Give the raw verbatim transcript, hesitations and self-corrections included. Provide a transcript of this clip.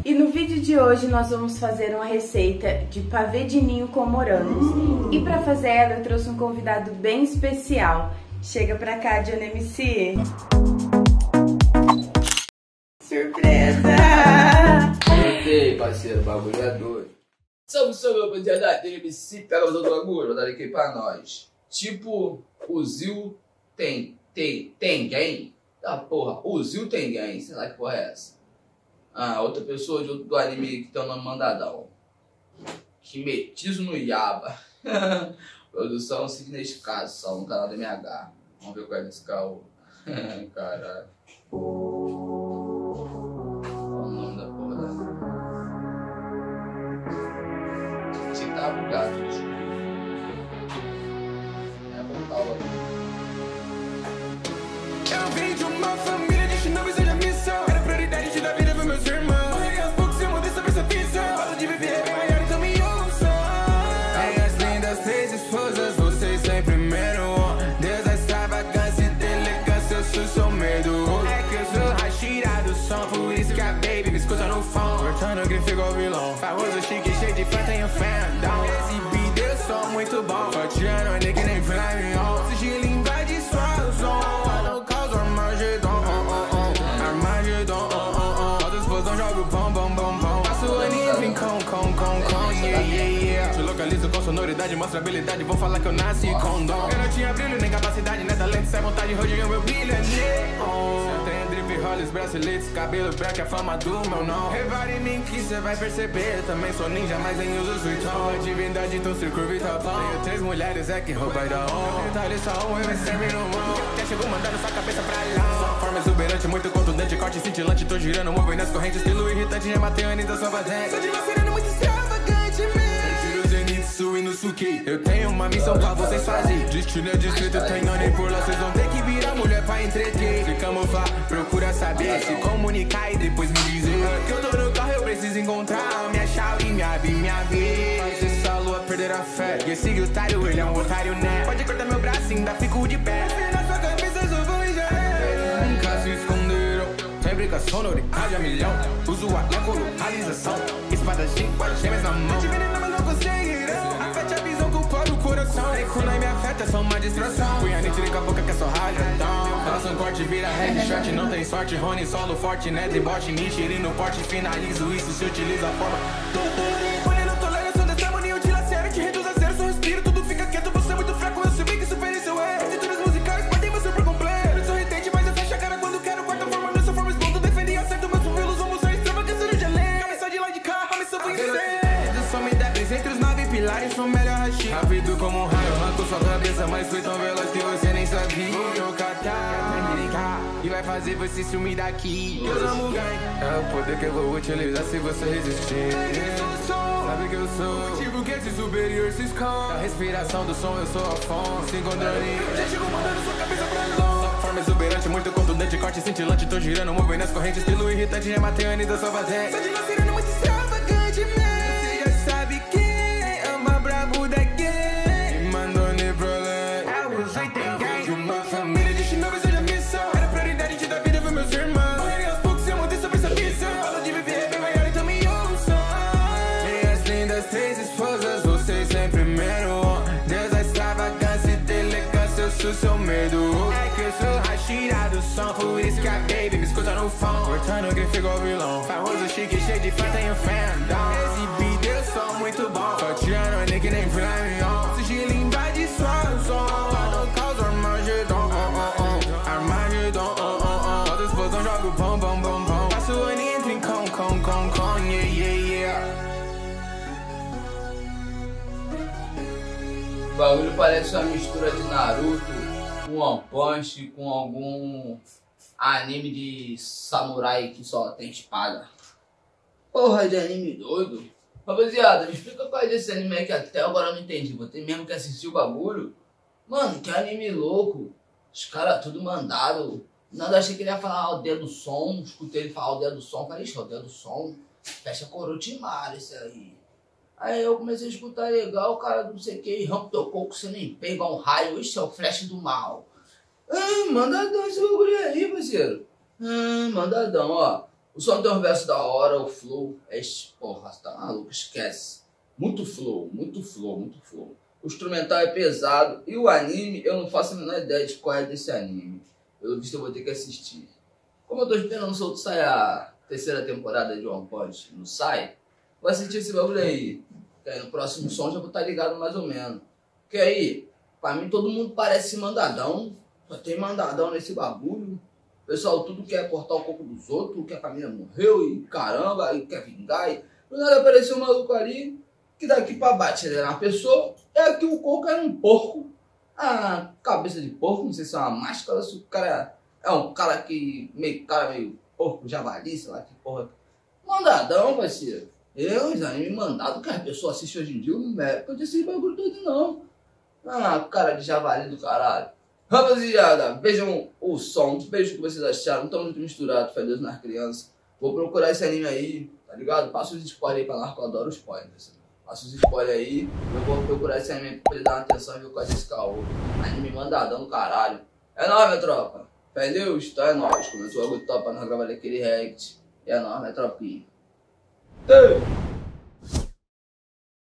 E no vídeo de hoje nós vamos fazer uma receita de pavê de ninho com morangos. E para fazer ela eu trouxe um convidado bem especial. Chega pra cá, Johnny M C. Surpresa! Voltei, parceiro, o bagulho é doido. Salve, salve, rapaziada, Johnny M C, pega o do bagulho, vou dar aqui pra nós. Tipo, o Zil tem, tem, tem quem? Ah, porra, o Zil tem quem? Sei lá que porra é essa. Ah, outra pessoa de outro, do anime que tem o nome mandadão. Kimetizo no Yaba. Produção Significação, no canal da M H. Vamos ver qual é desse carro. Caralho. Qual o nome da porra da... Tinha que tava bugado, desculpa. É voltar logo. Eu vim de uma família de chinovas e de missão. Era prioridade da vida pros meus irmãos. Morri aos poucos e eu mudei sobre essa visão. Falo de viver é bem maior, então me ouçam. Minhas lindas três esposas, vocês sempre primeiro. Deus da extravagância e delegância, eu sou seu medo. É que eu sou rachira do som, por isso que a baby me escuta no fone. Cortando que ficou vilão. Famoso chique, cheio de fã, tenho fandom. Esse beat eu sou muito bom. Fatiando, nem que nem Flamengo. Sigilo invade sua zona. Sonoridade, mostra habilidade, vou falar que eu nasci com dom. Eu não tinha brilho, nem capacidade, nem talento, sem vontade, rodeio meu brilho é neon. Eu tenho drip, rollers, braceletes, cabelo branco, a fama do meu nome. Repare em mim que cê vai perceber, também sou ninja, mas nem uso suitão. A divindade, então circuito e tapão. Tenho três mulheres, é que roupa e da honra. Detalhe só um, eu me serve no mão. Quer chegou mandando sua cabeça pra lá. Forma exuberante, muito contundente, corte cintilante, tô girando, movendo nas correntes, estilo irritante, rematando, então sou patente. Sou de lacerando muito extravagante, man. E no suki. Eu tenho uma missão pra vocês fazer. Destino é distrito, tenho nem por lá. Vocês vão ter que virar mulher pra entreter. Se camuflar, procura saber, se comunicar e depois me dizer que eu tô no carro, eu preciso encontrar minha chave, minha bi, minha vez. Faz essa lua perder a fé. E esse otário, ele é um otário, né? Pode cortar meu braço, ainda fico de pé. Na sua cabeça, eu vou e já é. Nunca se esconderam. Sempre com a sonoridade a milhão. Uso a localização. Espadachim, gêmeas na mão. Te veneno, mas não conseguirão. Afete a visão com o próprio coração. Nem quando me afeta, é só uma distração. Punha nem tirei com a boca que é só rajadão. Faça um corte, vira headshot, não tem sorte. Rony, solo forte, né? Debote, Nichiri no porte. Finalizo isso, se utiliza a forma. Quando não tolera, sou dessa harmonia, eu te lacero. Te reduz a zero, seu respiro, tudo fica quieto. Você é muito fraco, eu subi que supere seu erro. Atitudes musicais, podem você por completo. Eu sou retente, mas eu fecho a cara quando quero. Quarta forma, nessa forma explodo. Defendi, acerto meus pupilos, vamos usar extravagância no gelé. Cabeça de lá de cá, a missão foi incerta. Só me debes entre os nove pilares, sou melhor rachi. Rápido como um raio, arranco sua cabeça, mas foi tão veloz que você nem sabia. Vou catar, e vai fazer você sumir daqui. Eu amo ganho, é o poder que eu vou utilizar se você resistir. Sabe que eu sou, motivo que esse superior se esconde. A respiração do som, eu sou a fonte. Se encontrando em já chegou mandando sua cabeça pra longe. Forma exuberante, muito contundente, corte cintilante. Tô girando, movendo nas correntes, estilo irritante, rematando, então sou patente. Só de lacerando muito extravagante, man. Seu medo. É que eu sou rachira do som, por isso que a baby me escuta no fone. Cortando que ficou vilão. Famoso chique, cheio de fã, tenho fandom. Esse beat eu sou muito bom. Fatiando, nem que nem Flamengo. Sigilo invade sua zona. No caos, Armagedon, oh, oh, oh. Armagedon, oh, oh, oh. Toda explosão, jogo bom, bom, bom, bom. Passo o ano e entro em com, com, com, com, yeah, yeah, yeah. O bagulho parece uma mistura de Naruto com One Punch, com algum anime de samurai que só tem espada. Porra de anime doido. Rapaziada, me explica qual é desse anime aí que até agora eu não entendi. Vou ter mesmo que assistir o bagulho. Mano, que anime louco. Os caras tudo mandado. Nada, achei que ele ia falar aldeia do som. Escutei ele falar aldeia do som. Falei, ixi, aldeia do som. Fecha Corotimar esse aí. Aí eu comecei a escutar legal, o cara não sei o que, rampa teu coco, você nem pega um raio, isso é o flash do mal. Ah, mandadão esse bagulho aí, parceiro. Ah, mandadão, ó. O som tem um verso da hora, o flow é... Porra, tá maluco, esquece. Muito flow, muito flow, muito flow. O instrumental é pesado e o anime, eu não faço a menor ideia de qual é desse anime. Pelo visto eu vou ter que assistir. Como eu tô esperando solto sair a terceira temporada de One Punch, não sai, vou assistir esse bagulho aí. Que aí no próximo som já vou estar ligado mais ou menos. Porque aí, pra mim todo mundo parece mandadão. Só tem mandadão nesse bagulho. O pessoal tudo quer cortar o corpo dos outros, que a família morreu e caramba, e quer vingar. E do nada apareceu um maluco ali, que daqui pra baixo era uma pessoa, é que o corpo era um porco. A cabeça de porco, não sei se é uma máscara, se o cara é um cara que, meio cara meio porco, javali, sei lá que porra. Mandadão, parceiro. Eu, os animes mandados que as pessoas assistem hoje em dia, não é porque esse bagulho todo não. Ah, cara de javali do caralho. Rapaziada, vejam o som, vejam o que vocês acharam, não tô muito misturado, fé Deus nas crianças. Vou procurar esse anime aí, tá ligado? Passa os spoilers aí pra lá, que eu adoro spoilers. Passa os spoilers aí, eu vou procurar esse anime pra ele dar uma atenção e ver qual é esse caô. Anime mandadão do caralho. É nóis, minha tropa. Fé Deus, tá? É nóis. Começou algo top pra nós gravar aquele react. E é nóis, minha tropinha. Ei!